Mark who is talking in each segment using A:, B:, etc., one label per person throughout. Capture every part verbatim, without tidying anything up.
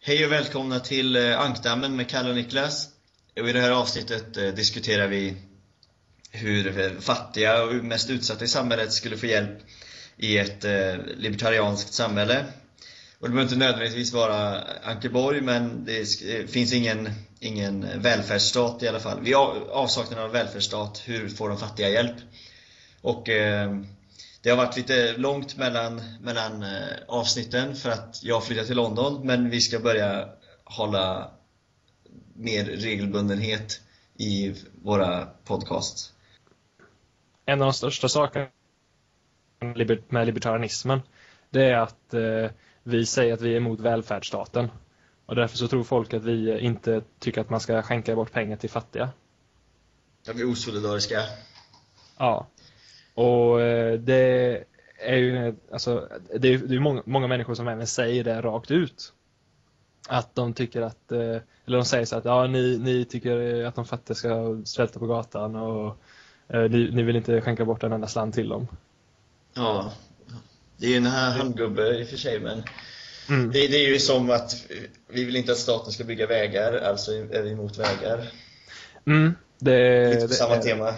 A: Hej och välkomna till eh, Ankdammen med Kalle och Niklas. Och i det här avsnittet eh, diskuterar vi hur eh, fattiga och mest utsatta i samhället skulle få hjälp i ett eh, libertarianskt samhälle. Och det behöver inte nödvändigtvis vara Ankeborg, men det sk- finns ingen, ingen välfärdsstat i alla fall. Vi har avsaknad av välfärdsstat, hur får de fattiga hjälp? Och eh, det har varit lite långt mellan, mellan eh, avsnitten för att jag flyttar till London, men vi ska börja hålla mer regelbundenhet i våra podcasts.
B: En av de största sakerna med libertarianismen, det är att eh, vi säger att vi är emot välfärdsstaten. Och därför så tror folk att vi inte tycker att man ska skänka bort pengar till fattiga.
A: Ja, vi är osolidariska.
B: Ja. Och eh, det är ju alltså, det är, det är många, många människor som även säger det rakt ut. Att de tycker att, eh, eller de säger så att ja, ni, ni tycker att de fattiga ska svälta på gatan och eh, ni, ni vill inte skänka bort en enda slant till dem.
A: Ja, det är ju en här handgubbe i och för sig, men
B: Mm.
A: det, det är ju som att vi vill inte att staten ska bygga vägar, alltså är vi emot vägar.
B: Mm. Det,
A: Lite på
B: det,
A: samma
B: det,
A: tema.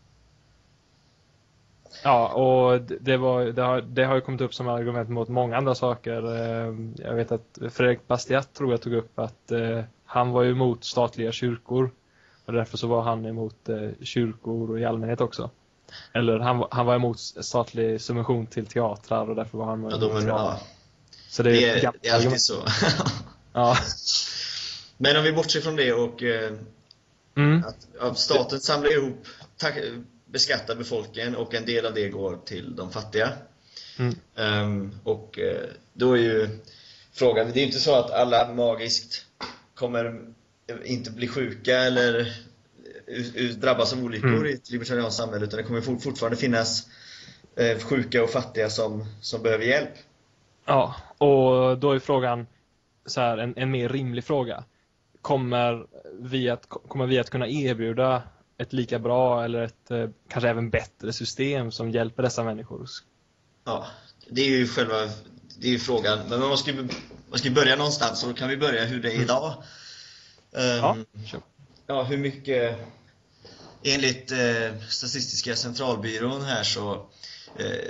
B: Ja, och det, var, det, har, det har ju kommit upp som argument mot många andra saker. Jag vet att Fredrik Bastiat tror jag tog upp att eh, han var ju emot statliga kyrkor. Och därför så var han emot eh, kyrkor i allmänhet också. Eller han, han var emot statlig subvention till teatrar och därför var han emot
A: Ja, de är,
B: teatrar.
A: ja.
B: Så det,
A: Det
B: är,
A: är, det är alltid så.
B: Ja.
A: Men om vi bortser från det och eh,
B: Mm.
A: att, att staten samlar ihop, tack, beskattar befolkningen och en del av det går till de fattiga.
B: Mm.
A: Um, och eh, då är ju frågan, det är ju inte så att alla magiskt kommer inte bli sjuka eller u- u- drabbas av olyckor
B: Mm.
A: i ett libertarianskt samhälle, utan det kommer fort, fortfarande finnas eh, sjuka och fattiga som, som behöver hjälp.
B: Ja, och då är frågan så här, en, en mer rimlig fråga. Kommer vi att, kommer vi att kunna erbjuda ett lika bra eller ett eh, kanske även bättre system som hjälper dessa människor?
A: Ja, det är ju själva, det är ju frågan. Men man ska ju man ska ju börja någonstans, och då kan vi börja hur det är idag. Um,
B: Ja, sure.
A: ja, hur mycket enligt eh, Statistiska centralbyrån här så eh,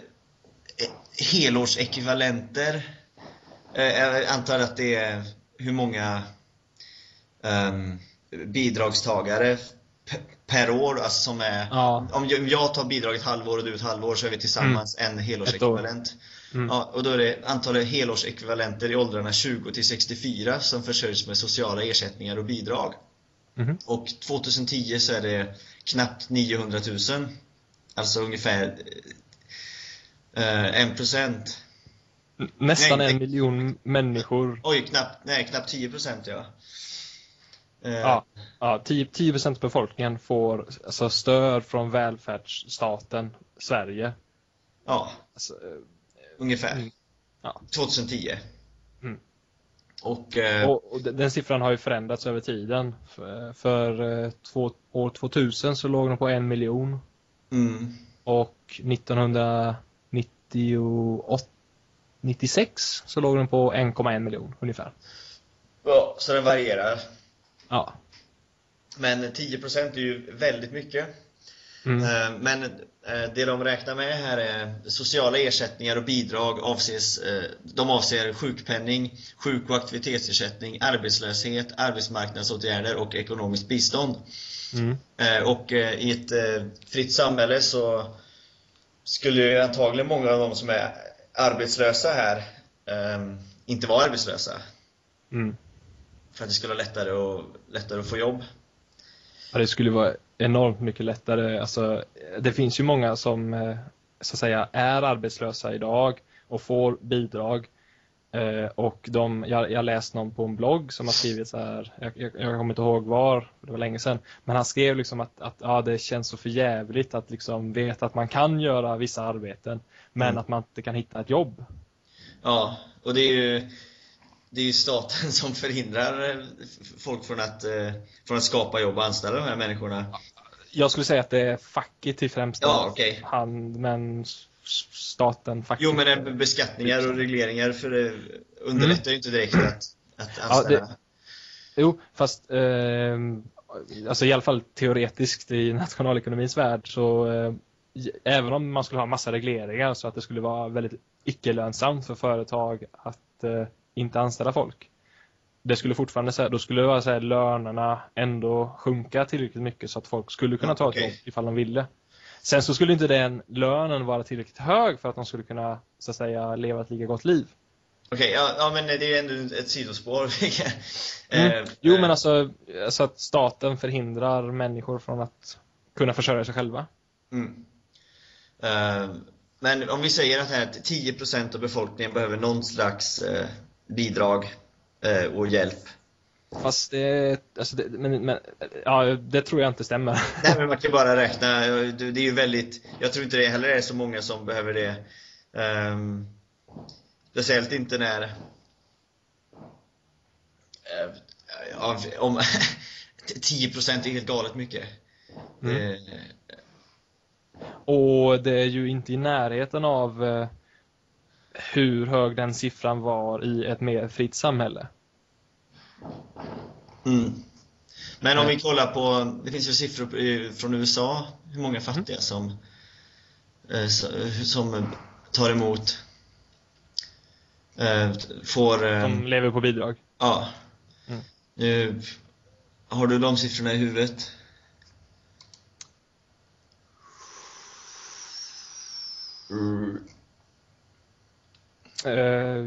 A: helårsekvivalenter, eh, jag antar att det är hur många um, bidragstagare p- per år, alltså som är,
B: Ja.
A: om jag- om jag tar bidrag ett halvår och du ett halvår, så är vi tillsammans en helårsekvivalent.
B: Mm.
A: Ja, och då är det antalet helårsekvivalenter i åldrarna tjugo till sextiofyra som försörjs med sociala ersättningar och bidrag.
B: Mhm.
A: Och tjugohundratio så är det knappt niohundratusen. Alltså ungefär eh, en procent.
B: Nästan
A: Nej,
B: en
A: det-
B: miljon människor.
A: Oj, knappt, nej, knappt tio procent, ja. Eh,
B: Ja, ja, tio procent av befolkningen får alltså stöd från välfärdsstaten Sverige.
A: ja,
B: Alltså, eh,
A: ungefär.
B: Mm. Ja.
A: tjugohundratio.
B: Mm.
A: Och, eh,
B: Och, och den siffran har ju förändrats över tiden. För, för eh, två, år tvåtusen så låg den på en miljon.
A: mm,
B: Och nittonhundranittioåtta nittiosex så låg den på en komma en miljon ungefär.
A: ja, så den varierar.
B: Ja.
A: Men tio procent är ju väldigt mycket.
B: Mm.
A: Eh, Men eh, det de räknar med här är sociala ersättningar och bidrag avses, eh, de avser sjukpenning, sjuk- och aktivitetsersättning, arbetslöshet, arbetsmarknadsåtgärder och ekonomiskt bistånd.
B: Mm.
A: Eh, Och eh, i ett eh, fritt samhälle så skulle ju antagligen många av de som är arbetslösa här eh, inte vara arbetslösa,
B: Mm.
A: för att det skulle vara lättare, och, lättare att få jobb.
B: Ja, det skulle vara enormt mycket lättare. Alltså, det finns ju många som eh, så att säga är arbetslösa idag och får bidrag. Eh, och de, jag, jag läste någon på en blogg som har skrivit så här, jag, jag, jag kommer inte ihåg var, det var länge sedan, men han skrev liksom att, att ja, det känns så förjävligt att liksom veta att man kan göra vissa arbeten, men
A: Mm.
B: att man inte kan hitta ett jobb.
A: Ja, och det är ju det är ju staten som förhindrar eh, folk från att, eh, från att skapa jobb och anställa de här människorna.
B: Jag skulle säga att det är facket i främsta
A: Ja, okej.
B: hand, men s- staten, facket.
A: Jo, men det är beskattningar och regleringar, för det underlättar ju inte direkt att, att
B: Ja,
A: anställa?
B: det, jo, fast eh, alltså i alla fall teoretiskt i nationalekonomins värld så eh, även om man skulle ha massa regleringar så att det skulle vara väldigt icke-lönsamt för företag att eh, inte anställa folk. Det skulle fortfarande säga, då skulle det vara så här, lönerna ändå sjunka tillräckligt mycket så att folk skulle kunna
A: Ja,
B: ta
A: okej.
B: ett jobb ifall de ville. Sen så skulle inte den lönen vara tillräckligt hög för att de skulle kunna så att säga leva ett lika gott liv.
A: Okej, ja, ja, men det är ju ändå ett sidospår.
B: Mm.
A: Eh,
B: Jo,
A: eh,
B: men alltså, alltså att staten förhindrar människor från att kunna försörja sig själva.
A: mm. Eh, men om vi säger att här tio procent av befolkningen behöver någon slags eh, bidrag eh, och hjälp.
B: Fast det, alltså det, men, men, ja, det tror jag inte stämmer.
A: Nej, men man kan bara räkna. Det är ju väldigt, jag tror inte det heller är så många som behöver det. Um, speciellt inte när uh, ja, om tio procent är helt galet mycket.
B: Mm.
A: Uh,
B: Och det är ju inte i närheten av eh, hur hög den siffran var i ett mer fritt samhälle.
A: mm. Men om vi kollar på, det finns ju siffror från U S A, hur många fattiga som uh, som tar emot uh, får uh,
B: Som lever på bidrag.
A: ja.
B: Mm.
A: Nu har du de siffrorna i huvudet? Mm.
B: Eh,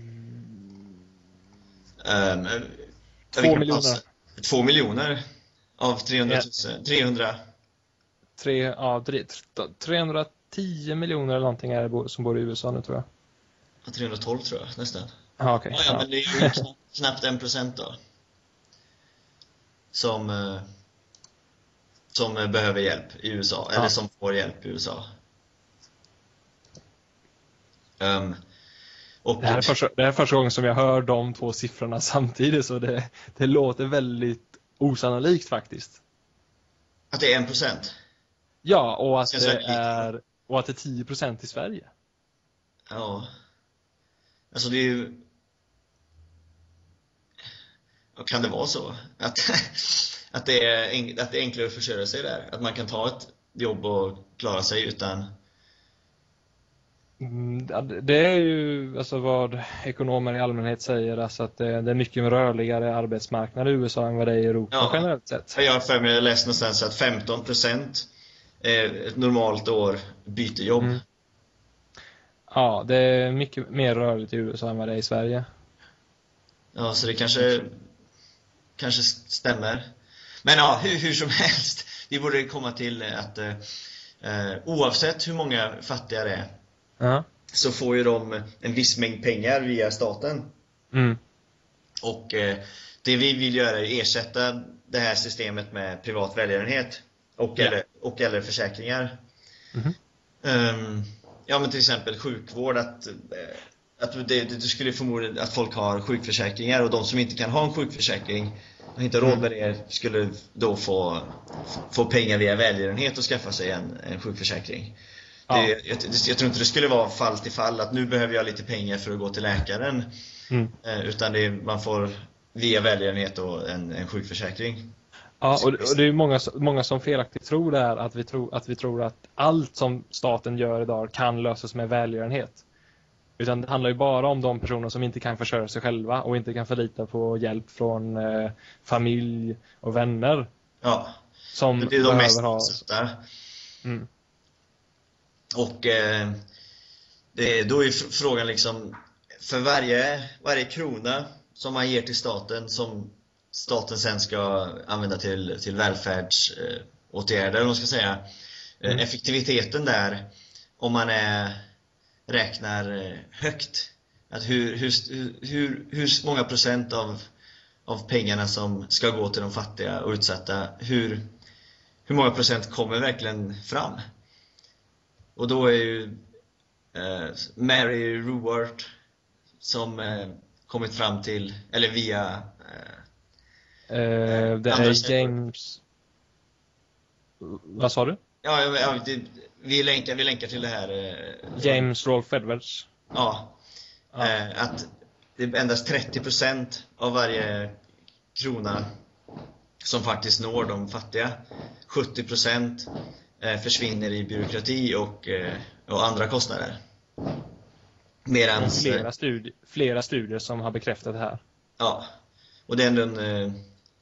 A: Um,
B: Två miljoner.
A: Två miljoner av trehundratusen. trehundra.
B: tre, ja, tre- trehundratio miljoner eller någonting är det bo- som bor i U S A nu tror jag.
A: Ja, trehundratolv tror jag nästan.
B: Ah, okay.
A: Ja, ja, men det är ju knappt, knappt en procent då. Som eh, som eh, behöver hjälp i U S A, eller
B: Ja.
A: som får hjälp i U S A. Um, och
B: Det här, är första, det här är första gången som jag hör de två siffrorna samtidigt så det, det låter väldigt osannolikt faktiskt.
A: att det är en procent.
B: Ja, och att
A: Känns
B: det
A: väldigt likt.
B: är och att det är tio procent i Sverige.
A: Ja. Alltså det är ju... Och kan det vara så? Att, att, det är en, att det är enklare att försörja sig där? Att man kan ta ett jobb och klara sig utan...
B: Mm, ja, det- det är ju alltså vad ekonomer i allmänhet säger, alltså att det, det är mycket rörligare arbetsmarknad i U S A än vad det är i Europa
A: Ja.
B: generellt sett.
A: Jag har för mig, jag läste någonstans att femton procent ett normalt år byter jobb.
B: Mm. Ja, det är mycket mer rörligt i U S A än vad det är i Sverige.
A: Ja, så det kanske kanske stämmer. Men ja, hur, hur som helst, vi borde komma till att eh, oavsett hur många fattiga det är
B: Ja.
A: så får ju de en viss mängd pengar via staten.
B: Mm.
A: Och eh, det vi vill göra är att ersätta det här systemet med privat välgörenhet och,
B: Ja.
A: eller, och eller försäkringar.
B: Mhm.
A: Um, ja, men till exempel sjukvård, att, eh, att det, det skulle förmodligen att folk har sjukförsäkringar, och de som inte kan ha en sjukförsäkring och inte har råd med det skulle då få, få pengar via välgörenhet och skaffa sig en, en sjukförsäkring.
B: Ja.
A: Det, jag, jag tror inte det skulle vara fall till fall att nu behöver jag lite pengar för att gå till läkaren.
B: Mm.
A: Eh, utan det är, man får via välgörenhet och en, en sjukförsäkring.
B: Ja, och, och det är ju många, många som felaktigt tror det här, att vi tror, att vi tror att allt som staten gör idag kan lösas med välgörenhet. Utan det handlar ju bara om de personer som inte kan försörja sig själva och inte kan förlita på hjälp från eh, familj och vänner.
A: Ja,
B: Som
A: det är de
B: behöver
A: mest
B: ha...
A: utsatta.
B: Mm.
A: Och eh, det, då är fr- frågan liksom, för varje, varje krona som man ger till staten, som staten sen ska använda till, till välfärdsåtgärder, eh, åtgärder, om man ska säga, eh,
B: Mm.
A: effektiviteten där, om man är, räknar eh, högt, att hur, hur, hur, hur många procent av, av pengarna som ska gå till de fattiga och utsatta, hur, hur många procent kommer verkligen fram? Och då är ju eh, Mary Ruwart som eh, kommit fram till, eller via eh,
B: Eh, det
A: andra
B: är
A: källor.
B: James... Vad sa du?
A: Ja, ja, ja det, vi, länkar, vi länkar till det här eh,
B: James Rolfe Edwards.
A: ja,
B: Ja.
A: eh, att det är endast trettio procent av varje krona som faktiskt når de fattiga. sjuttio procent försvinner i byråkrati och, och andra kostnader. Medans,
B: flera, studi- flera studier som har bekräftat det här.
A: Ja, och det är ändå en,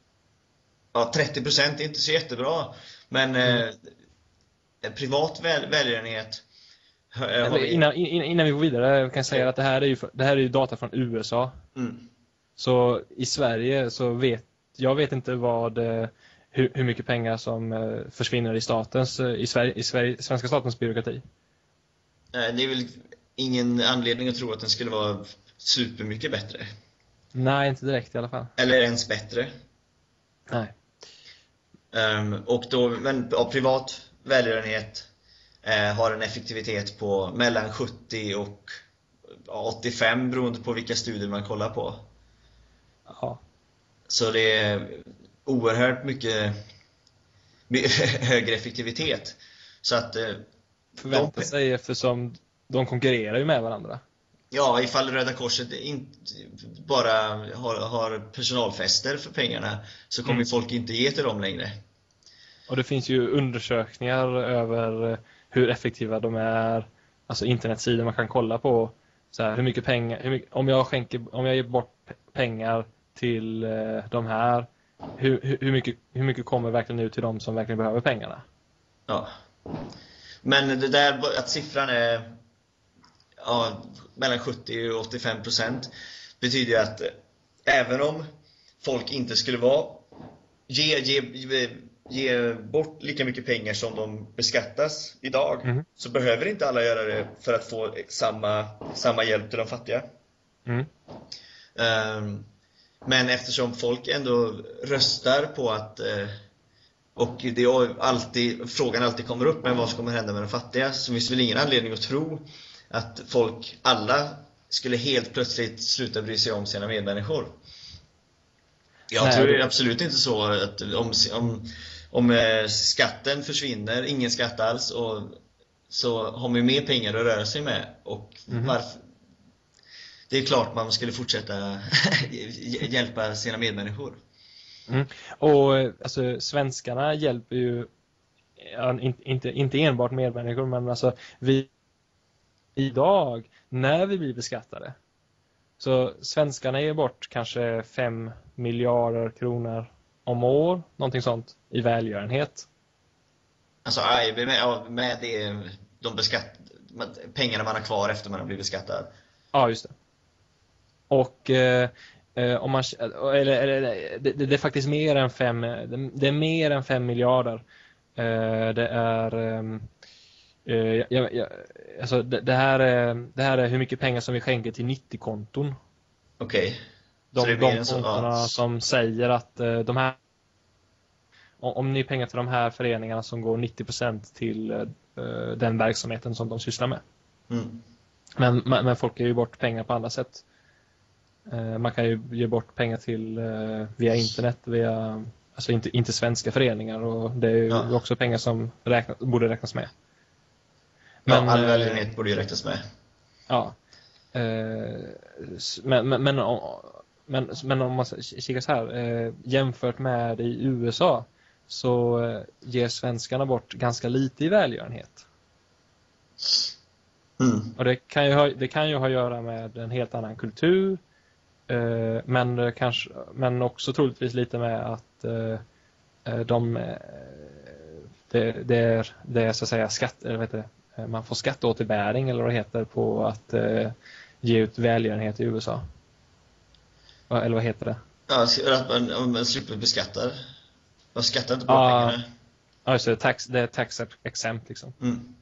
A: ja, trettio procent är inte så jättebra, men mm. eh, privat väl, välgörenhet.
B: Vi... Innan, innan vi går vidare kan jag säga att det här är ju, det här är ju data från U S A.
A: Mm.
B: Så i Sverige så vet jag vet inte vad hur, hur mycket pengar som försvinner i statens i Sverige i Sverige, svenska statens byråkrati.
A: Nej, det är väl ingen anledning att tro att den skulle vara supermycket bättre.
B: Nej, inte direkt i alla fall.
A: Eller ens bättre.
B: Nej.
A: Um, och då, men ja, privat välgörenhet eh, har en effektivitet på mellan sjuttio och åttiofem beroende på vilka studier man kollar på.
B: Ja.
A: Så det är oerhört mycket, mycket högre effektivitet. Så att eh,
B: förvänta sig eftersom de konkurrerar ju med varandra.
A: Ja, ifall Röda Korset inte bara har, har personalfester för pengarna så kommer mm. folk inte ge till dem längre.
B: Och det finns ju undersökningar över hur effektiva de är. Alltså internetsidor man kan kolla på. Så här, hur mycket pengar, hur mycket, om, jag skänker, om jag ger bort pengar till eh, de här, hur, hur, hur, mycket, hur mycket kommer verkligen ut till de som verkligen behöver pengarna?
A: Ja. Men det där att siffran är ja, mellan sjuttio och åttiofem procent betyder ju att även om folk inte skulle vara ge, ge, ge, ge bort lika mycket pengar som de beskattas idag mm. så behöver inte alla göra det för att få samma, samma hjälp till de fattiga.
B: Mm.
A: Um, men eftersom folk ändå röstar på att uh, och det är alltid, frågan alltid kommer upp med vad som kommer hända med de fattiga, så finns det väl ingen anledning att tro att folk, alla skulle helt plötsligt sluta bry sig om sina medmänniskor. Jag Nej, tror det är absolut inte så att om, om, om skatten försvinner, ingen skatt alls, och så har man mer pengar att röra sig med. Och mm. varför? Det är klart man skulle fortsätta hjälpa sina medmänniskor.
B: Mm. Och alltså, svenskarna hjälper ju ja, inte, inte enbart medmänniskor, men alltså vi idag när vi blir beskattade. Så svenskarna ger bort kanske fem miljarder kronor om år, någonting sånt, i välgörenhet.
A: Alltså med, med det, de beskatt, pengarna man har kvar efter man har blivit beskattad.
B: Ja, just det. Och eh, om man eller, eller det, det är faktiskt mer än fem det är mer än fem miljarder. Eh, det är eh, jag, jag, alltså det, det här är det här är hur mycket pengar som vi skänker till nittio-konton.
A: Okej. Okay.
B: De, de kontona ja. som säger att eh, de här om, om ni är pengar till de här föreningarna som går nittio procent till eh, den verksamheten som de sysslar med.
A: Mm.
B: Men, men folk ger ju bort pengar på andra sätt. Man kan ju ge bort pengar till via internet, via alltså inte, inte svenska föreningar, och det är ju ja. också pengar som räkna, borde räknas med.
A: Men, ja, all välgörenhet borde ju räknas med.
B: Ja. Men, men, men, men, men om man kikar så här, jämfört med i U S A så ger svenskarna bort ganska lite i välgörenhet.
A: Mm.
B: Och det kan ju ha, det kan ju ha att göra med en helt annan kultur. Men, kanske, men också troligtvis lite med att de, det, det, är, det är så att säga skatt, eller vet det, man får skatteåterbäring eller vad det heter på att ge ut välgörenhet i U S A. Eller vad heter det?
A: Ja, att man, om man slipper beskattar. Man skattar inte på ja, pengarna.
B: Ja, just det, tax, det är tax exempt liksom.
A: Mm.